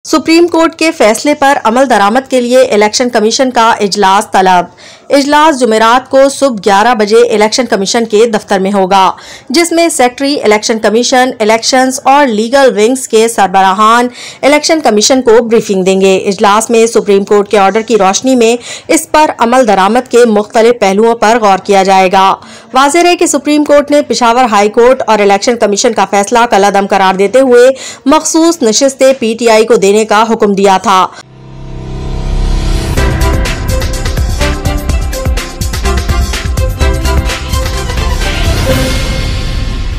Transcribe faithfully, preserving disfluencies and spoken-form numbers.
Supreme court के फैसले पर अमल दरामद के लिए इलेक्शन कमीशन का इजलास तलब। इजलास जुमेरात को सुबह ग्यारह बजे इलेक्शन कमीशन के दफ्तर में होगा, जिसमें सेक्रेटरी इलेक्शन कमीशन, इलेक्शंस और लीगल विंग्स के सरबराहान इलेक्शन कमीशन को ब्रीफिंग देंगे। इजलास में सुप्रीम कोर्ट के ऑर्डर की रोशनी में इस पर अमल दरामद के मुख्तलिफ पहलुओं पर गौर किया जाएगा। वाज़ेह है कि सुप्रीम कोर्ट ने पिशावर हाई कोर्ट और इलेक्शन कमीशन का फैसला कलअदम करार देते हुए मखसूस नशिस्तें पी टी आई को देने का हुक्म दिया था।